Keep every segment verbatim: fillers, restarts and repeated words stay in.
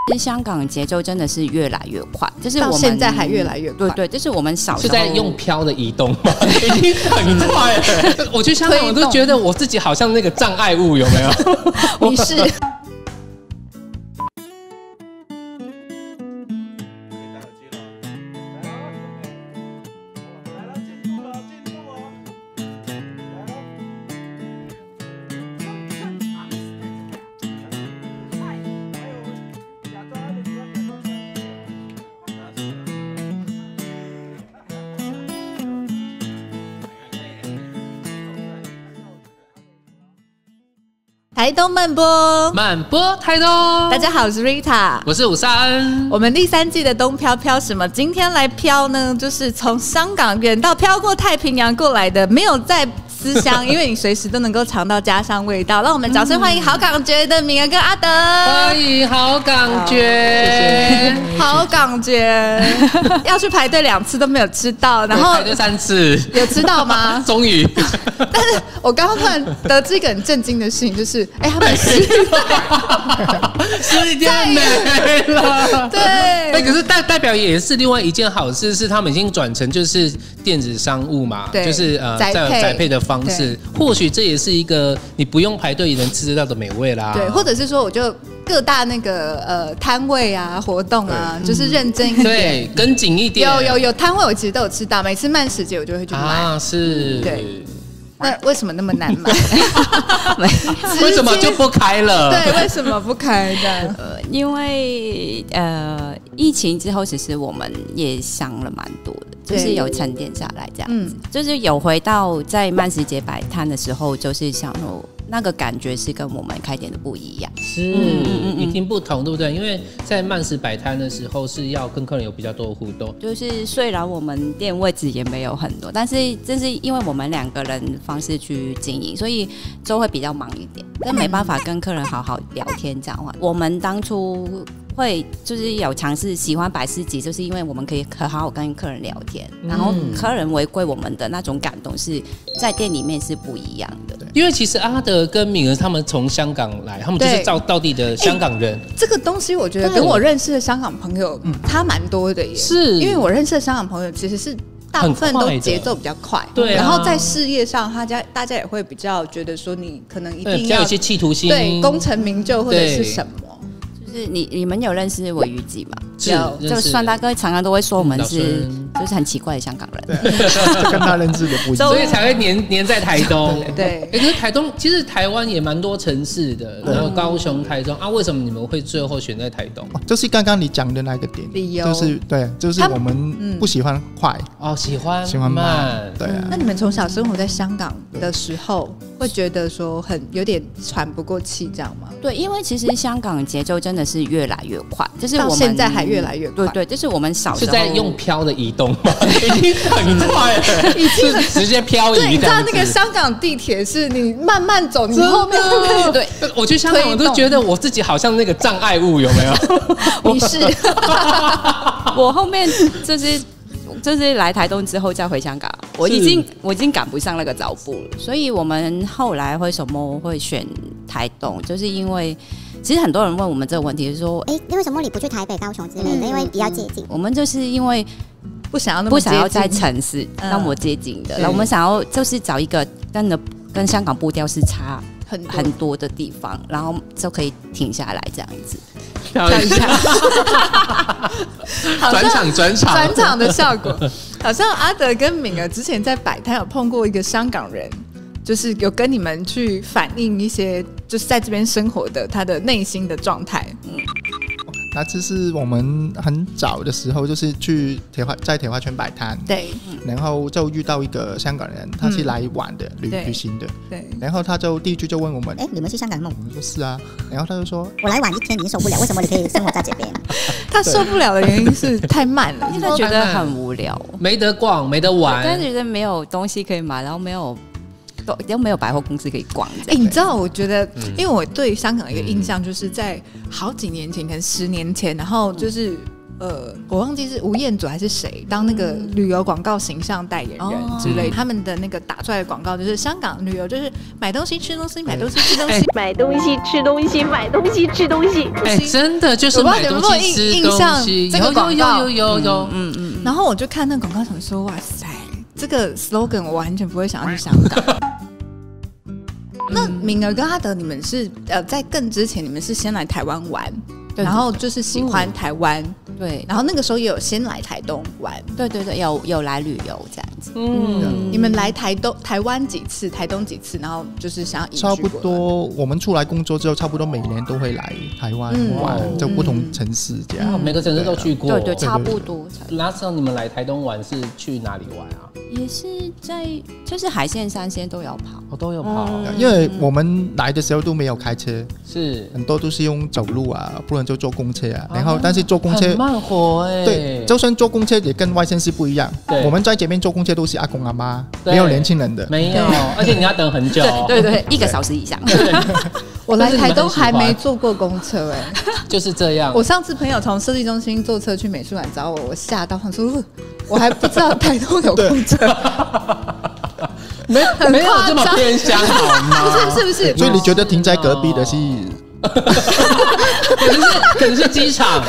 其实香港节奏真的是越来越快，就是我们到现在还越来越快。 对对，就是我们小时候是在用飘的移动吗？已经很快了。我去香港，我都觉得我自己好像那个障碍物，有没有？ 你是。台东慢播， 慢播台东。 大家好，我是 Rita， 我是五三。 我们第三季的东飘飘什么？今天来飘呢，就是从香港远到飘过太平洋过来的，没有在思乡，因为你随时都能够尝到家乡味道。让我们掌声欢迎好感觉的敏儿跟阿德。 欢迎好感觉， 好感觉，要去排队两次都没有吃到，然后排队三次， 有吃到吗？ 终于。 但是我刚刚突然得知一个很震惊的事情，就是哎、欸，他们是时间没了。 对， 哎、欸，可是代代表也是另外一件好事，是他们已经转成就是电子商务嘛，就是呃宅配在宅配的方式，或许这也是一个你不用排队也能吃得到的美味啦。 对，或者是说我就各大那个呃摊位啊活动啊，就是认真一点， 对，跟紧一点。 有有有摊位，我其实都有吃到，每次慢时节我就会去买。 啊，是， 对。那为什么那么难买？ 为什么就不开了？ 对，为什么不开的？ 呃，因为呃，疫情之后，其实我们也想了蛮多的，就是有沉淀下来这样子，嗯、就是有回到在慢时节摆摊的时候，就是想说那个感觉是跟我们开店的不一样， 是，嗯嗯嗯，一定不同，对不对？因为在慢时摆摊的时候是要跟客人有比较多的互动， 就是虽然我们店位置也没有很多，但是这是因为我们两个人方式去经营，所以就会比较忙一点，但没办法跟客人好好聊天讲话。我们当初会就是有尝试喜欢摆市集，就是因为我们可以好好跟客人聊天，然后客人回馈我们的那种感动是在店里面是不一样的。 因为其实阿德跟敏儿他们从香港来，他们就是到到地的香港人。 这个东西我觉得跟我认识的香港朋友差蛮多的耶， 是因为我认识的香港朋友其实是大部分都节奏比较快， 对、啊， 然后在事业上，大家大家也会比较觉得说你可能一定要有一些企图心， 对，功成名就或者是什么。 就是你你们有认识韦玉吉吗？ 有， 就算大哥常常都会说我们是就是很奇怪的香港人， 就跟他认识的不一样， 所以才会黏黏在台东。 对， 欸、可是台东其实台湾也蛮多城市的，然后高雄、台中啊，为什么你们会最后选在台东？ 哦、就是刚刚你讲的那个点， 理由就是对，就是我们不喜欢快、 嗯、哦，喜欢喜欢慢，对啊。 那你们从小生活在香港的时候，会觉得说很有点喘不过气，这样吗？ 对，因为其实香港节奏真的是越来越快，就是我们到现在还越来越快。 对对，就是我们小时候是在用飘的移动吗？已经很快了，是直接漂移。 对，你知道那个香港地铁是你慢慢走，你后面对对。我去香港，我都觉得我自己好像那个障碍物，有没有？ 你是， 我后面就是就是来台东之后再回香港，我已经我已经赶不上那个脚步了，所以我们后来为什么会选台东，就是因为。其实很多人问我们这个问题，就是说， 哎、欸，为什么你不去台北、高雄之类的？嗯、因为比较接近。 我们就是因为不想要那么不想要在城市那么接近的，然后、嗯、我们想要就是找一个真的跟香港步调是差很多很多的地方，然后就可以停下来这样子。 跳一下，转场转场转场的效果，好像阿德跟敏儿之前在摆摊有碰过一个香港人。就是有跟你们去反映一些，就是在这边生活的他的内心的状态。嗯， 那次是我们很早的时候，就是去铁花在铁花村摆摊， 对、 嗯，然后就遇到一个香港人，他是来玩的，旅、嗯、旅行的， 对。 然后他就第一句就问我们：“ 哎、欸，你们是香港人吗？” 我们说是啊。然后他就说：“ 我来玩一天已经受不了，为什么你可以生活在这边？” 他受不了的原因是太慢了， 因为觉得很无聊， 没得逛，没得玩， 但觉得没有东西可以买，然后没有。都没有百货公司可以逛。 哎、欸，你知道，我觉得，嗯、因为我对香港的一个印象，就是在好几年前，可能十年前，然后就是呃，我忘记是吴彦祖还是谁当那个旅游广告形象代言人之类的，他们的那个打出来的广告就是香港旅游就是买东西吃东西，买东西吃东西， 买东西吃东西，买东西吃东西。 哎，真的就是买东西吃东西， 这个广告有有有有， 嗯嗯。然后我就看那个广告，想说哇塞，这个 slogan 我完全不会想要去香港。那敏儿跟阿德，你们是呃在更之前，你们是先来台湾玩，然后就是喜欢台湾， 对， 然后那个时候也有先来台东玩， 对对对，有有来旅游这样子。 嗯，你们来台东、台湾几次，台东几次，然后就是想要移居过来。 差不多，我们出来工作之后，差不多每年都会来台湾玩，嗯、就不同城市这样、 嗯。每个城市都去过， 对对，差不多。 那时候你们来台东玩是去哪里玩啊？ 也是在就是海线、山线都有跑， 我、哦、都有跑、 嗯。因为我们来的时候都没有开车， 是很多都是用走路啊，不然就坐公车啊。然后，啊、但是坐公车很慢活哎、欸。 对，就算坐公车也跟外县市不一样。我们在这边坐公车都是阿公阿妈，没有年轻人的。 没有，而且你要等很久。 对对对，一个小时以上。 我来台东还没坐过公车哎、欸， 就是这样。 我上次朋友从设计中心坐车去美术馆找我，我吓到，他说我还不知道台东有公车。 没没有这么偏乡好吗？ 不是，是不是？ 所以你觉得停在隔壁的是？ 可能是可能是机场。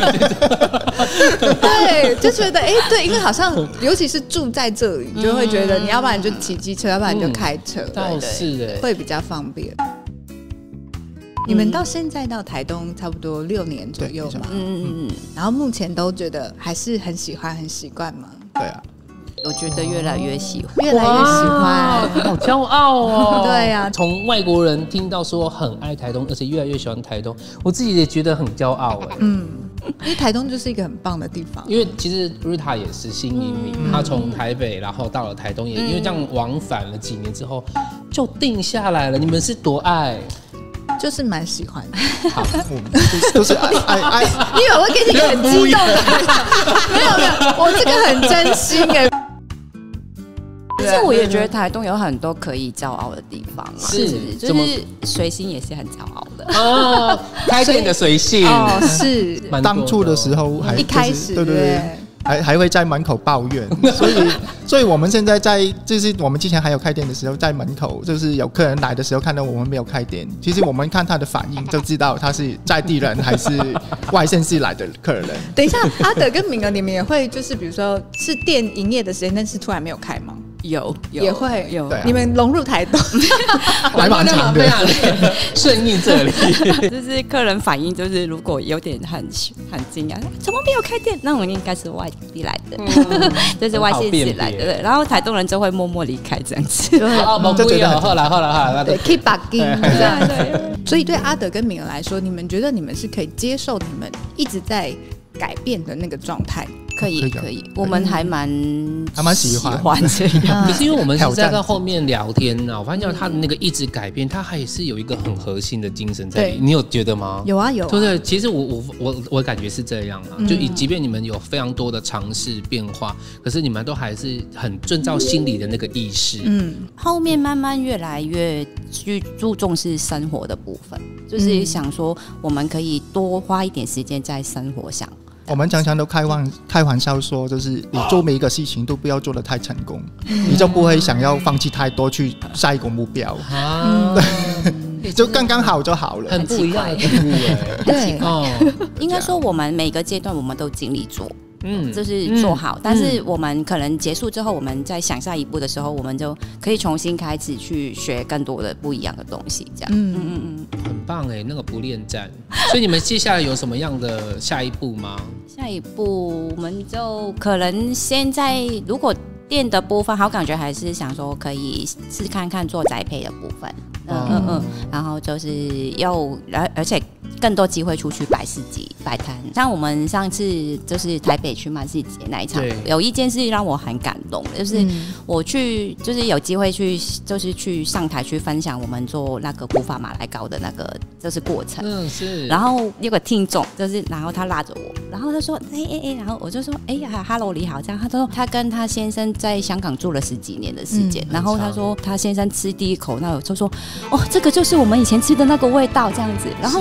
对，就觉得哎、欸，对，因为好像尤其是住在这里，你就会觉得你要不然就骑机车，要不然你就开车， 倒是哎， 会比较方便。你们到现在到台东差不多六年左右嘛，嗯嗯嗯，然后目前都觉得还是很喜欢、很习惯吗？ 对啊。 我觉得越来越喜欢， 越来越喜欢， 好骄傲哦！ 对呀、啊， 从外国人听到说很爱台东，而且越来越喜欢台东，我自己也觉得很骄傲哎。 嗯，因为台东就是一个很棒的地方。 因为其实 Rita 也是新移民，嗯、她从台北然后到了台东，也、嗯、因为这样往返了几年之后，就定下来了。你们是多爱？ 就是蛮喜欢的， 好，都是爱爱爱。 因为我会给你很激动的，没有没有，我这个很真心哎。 但是我也觉得台东有很多可以骄傲的地方、啊， 是就是随性也是很骄傲的哦，开店的随性哦，是当初的时候还、就是、 一开始对对对。还还会在门口抱怨，所以所以我们现在在就是我们之前还有开店的时候，在门口就是有客人来的时候，看到我们没有开店，其实我们看他的反应就知道他是在地人还是外县市来的客人。 等一下，阿德跟敏儿，你们也会就是比如说是店营业的时间，但是突然没有开吗？ 有, 有也会有、 啊，你们融入台东， 还蛮长的， 顺应这里。 就是客人反应，就是如果有点很很惊讶，怎么没有开店？那我们应该是外地来的，嗯、就是外县市来的。对，然后台东人就会默默离开这样子。 哦，不不要，后来后来后来， 对 ，keep bagging 这样对。所以对阿德跟敏儿来说，你们觉得你们是可以接受你们一直在改变的那个状态？ 可以可以，我们还蛮还蛮喜欢这样。 可是因为我们是在跟后面聊天啊，我发现他的那个一直改变，他还是有一个很核心的精神在里。你有觉得吗？ 有啊有啊。 对对，其实我我我我感觉是这样啊，就即便你们有非常多的尝试变化，可是你们都还是很遵照心里的那个意识。嗯， 后面慢慢越来越去注重是生活的部分，就是想说我们可以多花一点时间在生活上。 我们常常都开玩开玩笑说，就是你做每一个事情都不要做得太成功，嗯、你就不会想要放弃太多去下一个目标，啊、就刚刚好就好了。 很不一样的体悟哎， 对，哦，应该说我们每个阶段我们都尽力做。嗯，就是做好、嗯，但是我们可能结束之后，我们在想下一步的时候，我们就可以重新开始去学更多的不一样的东西，这样。嗯嗯嗯嗯，很棒哎，那个不恋战。所以你们接下来有什么样的下一步吗？ 下一步我们就可能现在如果店的部分，好感觉还是想说可以试看看做宅配的部分。嗯嗯嗯，然后就是又而而且更多机会出去摆市集、摆摊。像我们上次就是台北去曼市节那一场，有一件事让我很感动的，就是我去就是有机会去就是去上台去分享我们做那个古法马来糕的那个就是过程。嗯，是。然后有个听众就是然后他拉着我，然后他说哎哎哎，然后我就说哎呀 ，Hello 你好，这样他说他跟他先生在香港住了十几年的时间，嗯、然后他说他先生吃第一口，那我就说。哦，这个就是我们以前吃的那个味道，这样子。然后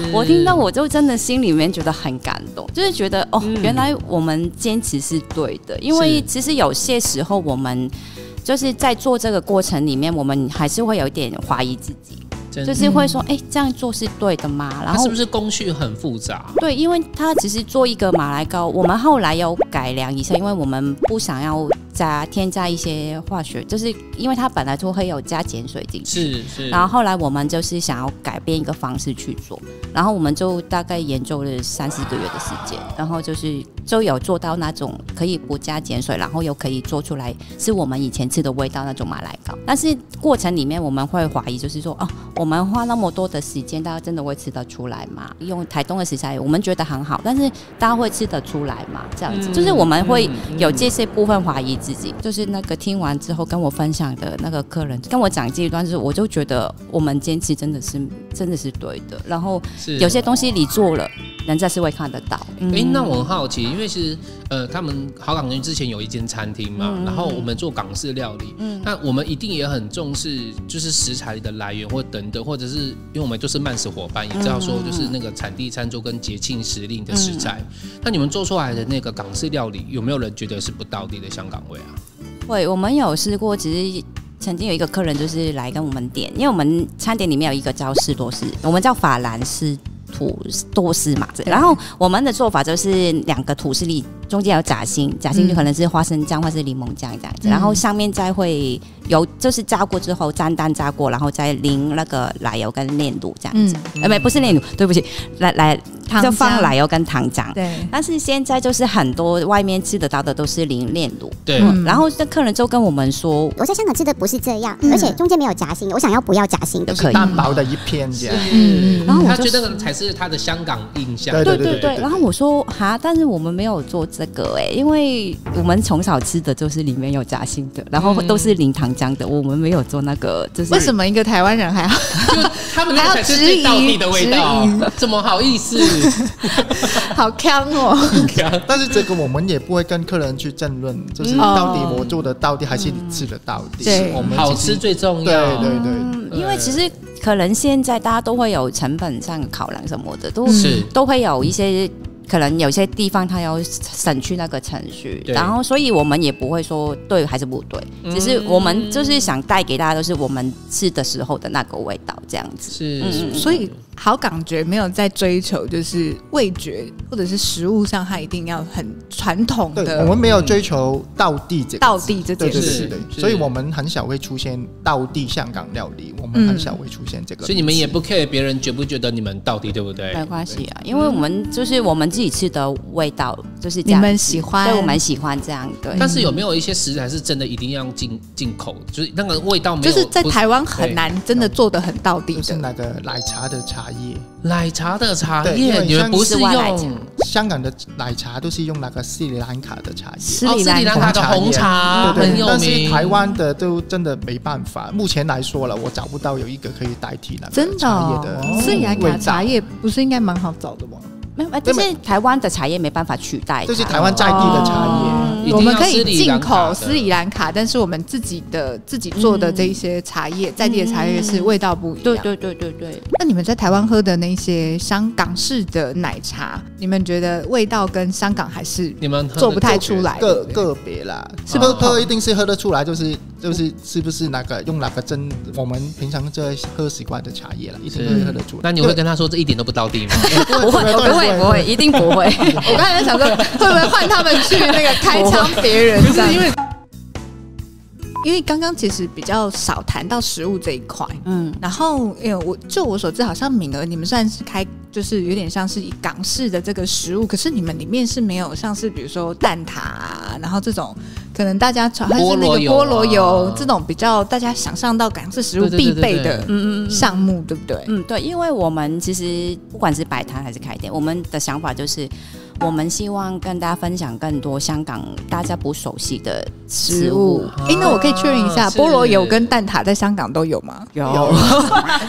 我听到我就真的心里面觉得很感动，就是觉得哦， 嗯、 原来我们坚持是对的，因为其实有些时候我们就是在做这个过程里面，我们还是会有一点怀疑自己。就是会说，哎、欸，这样做是对的吗？然后它是不是工序很复杂？ 对，因为它只是做一个马来糕，我们后来有改良一下，因为我们不想要加添加一些化学，就是因为它本来就会有加碱水进去， 是是。 然后后来我们就是想要改变一个方式去做，然后我们就大概研究了三四个月的时间，然后就是就有做到那种可以不加碱水，然后又可以做出来是我们以前吃的味道那种马来糕。但是过程里面我们会怀疑，就是说，哦，我们花那么多的时间，大家真的会吃得出来吗？用台东的食材，我们觉得很好，但是大家会吃得出来吗？这样子，嗯、就是我们会有这些部分怀疑自己。就是那个听完之后跟我分享的那个客人跟我讲这一段，就是我就觉得我们坚持真的是真的是对的。然后有些东西你做了，人家是会看得到。哎、 嗯欸，那我很好奇，因为其实呃，他们好港人之前有一间餐厅嘛，嗯、然后我们做港式料理，嗯、那我们一定也很重视，就是食材的来源或等等，或者是因为我们就是慢食伙伴，也知道说就是那个产地餐桌跟节庆时令的食材。嗯、那你们做出来的那个港式料理，有没有人觉得是不道地的香港味啊？ 会，我们有试过，只是曾经有一个客人就是来跟我们点，因为我们餐点里面有一个叫士多士，我们叫法兰士吐多士嘛，然后我们的做法就是两个吐司里中间有夹心，夹心就可能是花生酱或是柠檬酱这样子，嗯、然后上面再会油，就是炸过之后沾蛋炸过，然后再淋那个奶油跟炼乳这样子，嗯、呃，不是炼乳，对不起，来来。就放奶油跟糖浆，对。但是现在就是很多外面吃得到的都是淋炼乳， 对、 嗯。然后这客人就跟我们说， 我在香港吃的不是这样，嗯、而且中间没有夹心，我想要不要夹心的可以， 淡薄的一片这样。 嗯，然后我他觉得才是他的香港印象。 对对 对, 对, 对。然后我说哈，但是我们没有做这个哎、欸，因为我们从小吃的就是里面有夹心的，然后都是淋糖浆的，嗯、我们没有做那个。就是为什么一个台湾人还要就他们那才是最道地的味道？怎么好意思？ 好强哦！ 但是这个我们也不会跟客人去争论，就是到底我做的到底还是你吃的到底， 对、 嗯，我们好吃最重要。 对对对， 嗯、因为其实可能现在大家都会有成本上的考量什么的，都是都会有一些。可能有些地方他要省去那个程序，然后所以我们也不会说对还是不对，嗯、只是我们就是想带给大家都是我们吃的时候的那个味道这样子。 是， 嗯、 所以好港觉没有在追求就是味觉或者是食物上，它一定要很传统的。 对，我们没有追求道地这个道地这件事， 对对对，所以我们很少会出现道地香港料理，我们很少会出现这个。 所以你们也不 care 别人觉不觉得你们道地，对不对？ 没关系啊，因为我们就是我们自己吃的味道就是这样， 你们喜欢， 对，我们喜欢这样。对， 但是有没有一些食材是真的一定要进进口，就是那个味道没有， 就是在台湾很难真的做得很道地的， 就是那个奶茶的茶叶。 奶茶的茶叶，你们不是用香港的奶茶，都是用那个斯里兰卡的茶叶， 斯里兰卡的红茶很有名。 但是台湾的都真的没办法，目前来说了，我找不到有一个可以代替那个茶叶的味道。 斯里兰卡茶叶不是应该蛮好找的吗？ 没有，就是台湾的茶叶没办法取代， 就是台湾在地的茶叶。 哦、我们可以进口斯里兰卡，但是我们自己的自己做的这一些茶叶，嗯、在地的茶叶是味道不一样。 对对对对对。 那你们在台湾喝的那些香港式的奶茶，你们觉得味道跟香港还是你们做不太出来？ 个个别啦，是不是喝一定是喝得出来？就是就是是不是那个用那个真我们平常在喝习惯的茶叶啦，一定会喝得出来。 那你会跟他说这一点都不道地吗？ 不会不会不会，一定不会。 我刚才想说，会不会换他们去那个开枪别人？ 不是因为， 因为刚刚其实比较少谈到食物这一块，嗯，然后因为我就我所知，好像敏儿你们算是开，就是有点像是港式的这个食物，可是你们里面是没有像是比如说蛋挞、啊，然后这种可能大家还是那个菠萝油这种比较大家想象到港式食物必备的项目，对不对？ 嗯，对，因为我们其实不管是摆摊还是开店，我们的想法就是我们希望跟大家分享更多香港大家不熟悉的食物。 哎、啊，那我可以确认一下，菠萝油跟蛋挞在香港都有吗？ 有。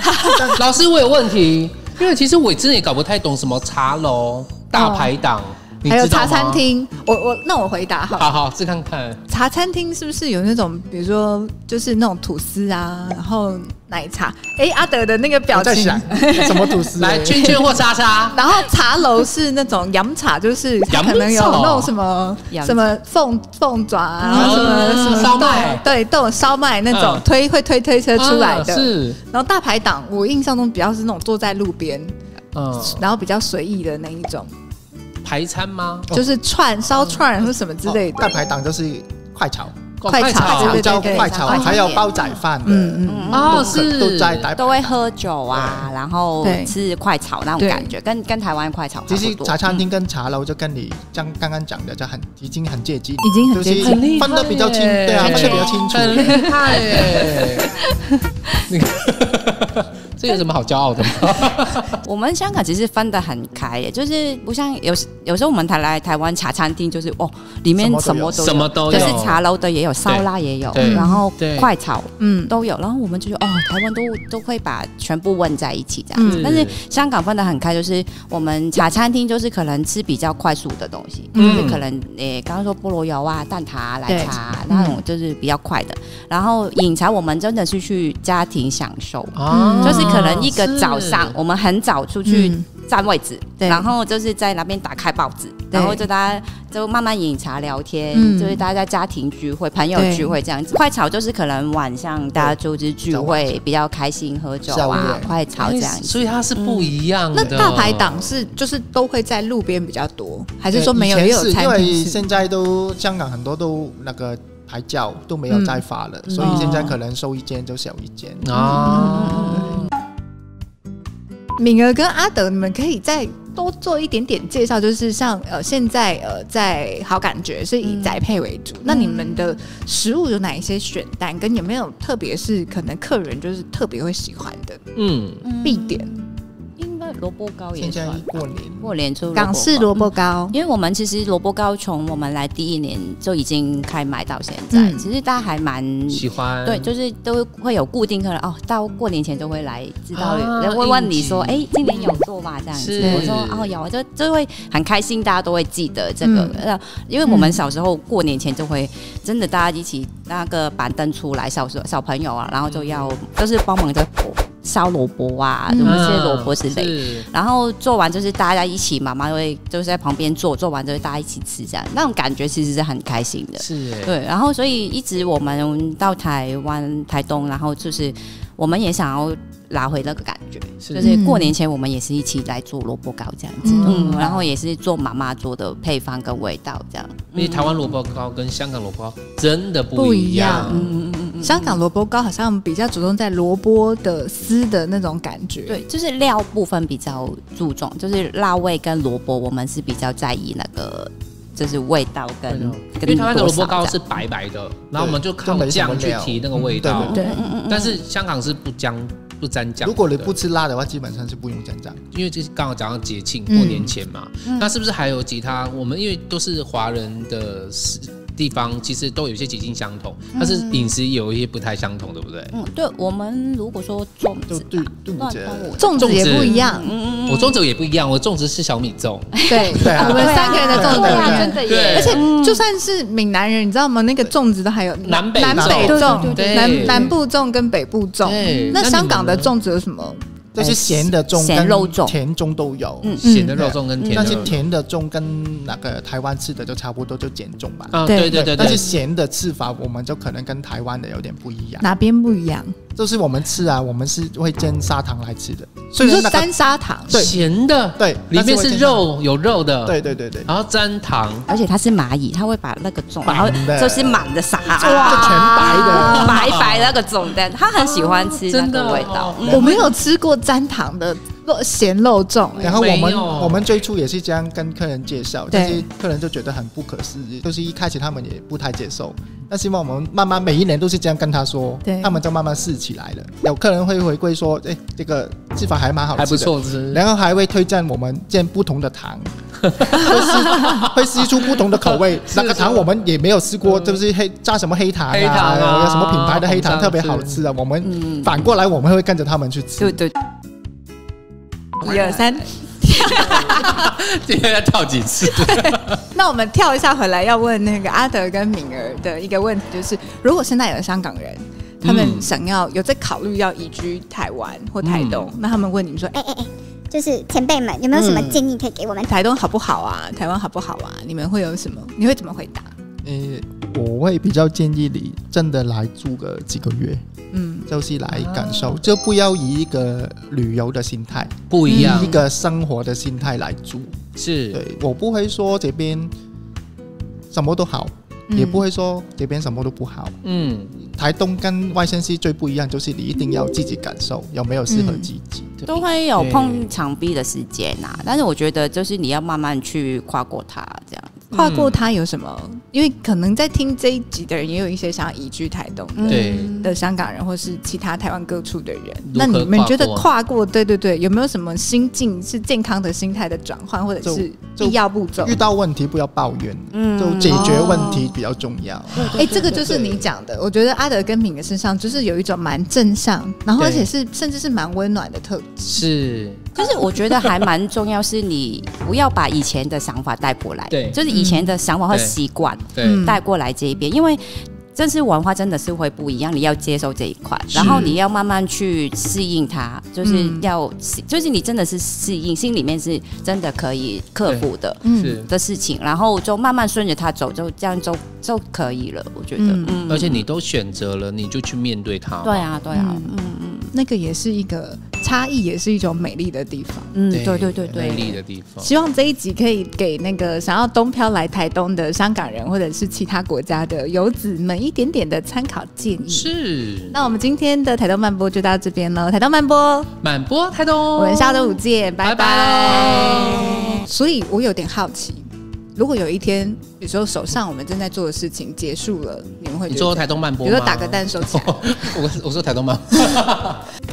老师，我有问题，因为其实我真的也搞不太懂什么茶楼、大排档。哦你还有知道吗茶餐，厅，我我那我回答好了。 好好试看看。 茶餐厅是不是有那种，比如说就是那种吐司啊，然后奶茶？哎，阿德的那个表情我在想，什么吐司？ 来圈圈或叉叉， 然后茶楼是那种洋茶，就是它可能有洋茶那种什么洋什么凤凤爪啊，然后什么嗯什么烧麦对，都有烧麦那种嗯推会推推车出来的。 啊是， 然后大排档，我印象中比较是那种坐在路边， 嗯， 然后比较随意的那一种， 排餐吗？ 就是串烧串或什么之类的。 哦大排档就是快炒， 快炒就对叫快炒， 对对还有煲仔饭的， 嗯嗯， 哦， 都是都在大排档都会喝酒啊，然后对吃快炒那种对感觉，跟跟台湾快炒差其实不多。 茶餐厅跟茶楼就跟你像刚刚讲的，就很已经很接近， 已经很接近就是很厉害分得比较清， 耶对啊，分得比较清楚。 很厉害耶！那个这有什么好骄傲的吗？ 我们香港其实分得很开耶，就是不像有时有时候我们台来台湾茶餐厅就是哦，里面什么都有， 什么都有就是茶楼的也有，烧腊也有， 对然后对快炒嗯， 都有，然后我们就觉得哦，台湾都都会把全部混在一起这样子， 嗯但是香港分得很开，就是我们茶餐厅就是可能吃比较快速的东西， 嗯就是可能诶刚刚说菠萝油啊、蛋挞、啊、奶茶、啊、 对那种就是比较快的，然后饮茶我们真的是去家庭享受。 啊就是可能一个早上，我们很早出去嗯占位置， 对然后就是在那边打开报纸， 对然后就大家就慢慢饮茶聊天， 嗯就是大家在家庭聚会、朋友聚会这样子。快炒就是可能晚上大家就是聚会比较开心，喝酒宵啊夜， 快炒这样子。 所以它是不一样的。 那大排档是就是都会在路边比较多，还是说没有以前是也有餐因为厅是？ 现在都香港很多都那个牌照都没有再发了，所以现在可能收一间就小一间。 啊， 敏儿跟阿德，你们可以再多做一点点介绍，就是像呃现在呃在好感觉是以宅配为主，那你们的食物有哪一些选单，跟有没有特别是可能客人就是特别会喜欢的嗯， 必点？ 应该萝卜糕也现在算过年过年出港式萝卜糕， 因为我们其实萝卜糕从我们来第一年就已经开卖到现在， 嗯其实大家还蛮喜欢对，就是都会有固定客人哦，到过年前就会来，知道啊人会问你说， 应哎、今年有做吗？这样子， 是我说哦有，就就会很开心，大家都会记得这个， 嗯呃，因为我们小时候过年前就会真的大家一起那个板凳出来，小时候小朋友啊，然后就要就是帮忙在烧萝卜啊，什么切萝卜之类的。 是然后做完就是大家一起，妈妈会就是在旁边做，做完就是大家一起吃，这样那种感觉其实是很开心的。 是哎， 对，然后所以一直我们到台湾、台东，然后就是我们也想要拿回那个感觉， 是就是过年前我们也是一起来做萝卜糕这样子， 嗯嗯，然后也是做妈妈做的配方跟味道这样。 因为台湾萝卜糕跟香港萝卜糕真的不不一一样样。 嗯嗯嗯嗯， 香港萝卜糕好像比较注重在萝卜的丝的那种感觉， 对，就是料部分比较注重，就是辣味跟萝卜，我们是比较在意那个。就是味道跟因跟为台湾的萝卜糕多少是白白的，然后我们就靠都没什么酱去料提那个味道嗯。 对这样嗯嗯嗯但是香港是不姜不沾酱的。 如果你不吃辣的话，基本上是不用蘸酱。 因为就是刚好讲到节庆嗯过年前嘛，那是不是还有其他？我们因为都是华人的地方，其实都有一些节庆相同，但是饮食有一些不太相同，对不对？ 嗯，对，我们如果说粽子就对对不起， 粽子也不一样， 嗯嗯我粽子也不一样，我粽子是小米粽， 对， 对啊我们三个人的粽子对啊， 里面真的对耶， 而且就算是闽南人，你知道吗？那个粽子都还有南北南北粽粽、 对南南部粽跟北部粽对。 那那你们香港的呢粽子有什么？ 就是咸的粽咸肉粽跟甜粽都有。 嗯咸的肉粽跟甜但是的。 甜的粽跟那个台湾吃的就差不多，就碱粽吧。 啊， 对对对对对， 但是咸的吃法，我们就可能跟台湾的有点不一样。 哪边不一样？ 就是我们吃啊，我们是会煎砂糖来吃的，所你说以那个沾砂糖， 对咸的， 对里面是但是会煎肉，有肉的， 对对对对， 然后沾糖， 而且它是蚂蚁，它会把那个粽，然后满的就是满的撒， 就全白的白白那个粽的，他很喜欢吃那真的个味道哦。 嗯我没有吃过沾糖的肉咸肉粽， 然后我们没有我们最初也是这样跟客人介绍， 对但是客人就觉得很不可思议，就是一开始他们也不太接受，但是我们慢慢每一年都是这样跟他说对， 他们就慢慢试起来了。有客人会回馈说，哎，这个吃法还蛮好吃的， 还不错吃。 然后还会推荐我们煎不同的糖，会试会试出不同的口味。那个糖我们也没有试过，就是黑炸什么黑糖啊， 黑糖啊有什么品牌的黑糖红特别糖好吃啊。我们嗯反过来我们会跟着他们去吃。 对对， 一二三， 今天要跳几次？ 那我们跳一下回来，要问那个阿德跟敏儿的一个问题，就是如果现在有香港人，他们想要有在考虑要移居台湾或台东，嗯、那他们问你们说，哎哎哎，就是前辈们有没有什么建议可以给我们？ 台东好不好啊？台湾好不好啊？你们会有什么？你会怎么回答？ 呃，我会比较建议你真的来住个几个月，嗯，就是来感受，啊、就不要以一个旅游的心态， 不一样， 以一个生活的心态来住。 是， 对，我不会说这边什么都好，嗯、也不会说这边什么都不好。嗯，台东跟外县市最不一样，就是你一定要自己感受有没有适合自己。 嗯、都会有碰墙壁的时间啊，但是我觉得就是你要慢慢去跨过它，这样。 跨过它有什么？因为可能在听这一集的人，也有一些想要移居台东的、嗯、的香港人，或是其他台湾各处的人。那你们觉得跨过，对对对，有没有什么心境是健康的心态的转换，或者是必要步骤？ 遇到问题不要抱怨，嗯，就解决问题比较重要。哎、 哦欸，这个就是你讲的。我觉得阿德跟敏的身上就是有一种蛮正向，然后而且是甚至是蛮温暖的特质。 是。 就是我觉得还蛮重要，是你不要把以前的想法带过来，对，就是以前的想法和习惯带过来这一边，因为这是文化真的是会不一样，你要接受这一块，然后你要慢慢去适应它，就是要、嗯、就是你真的是适应，心里面是真的可以克服的的事情，然后就慢慢顺着它走，就这样就就可以了，我觉得。嗯嗯、而且你都选择了，你就去面对它。 对啊，对啊，嗯嗯嗯，那个也是一个差异，也是一种美丽的地方。 嗯，对对对对， 美丽的地方。 希望这一集可以给那个想要东漂来台东的香港人，或者是其他国家的游子们一点点的参考建议。 是。 那我们今天的台东漫播就到这边了。台东漫播， 漫播台东， 我们下周五见，拜拜。拜拜。所以我有点好奇。如果有一天，比如说手上我们正在做的事情结束了，你们会觉得？ 你说台东漫播吗？ 比如说打个蛋收起来。 我我说台东漫播。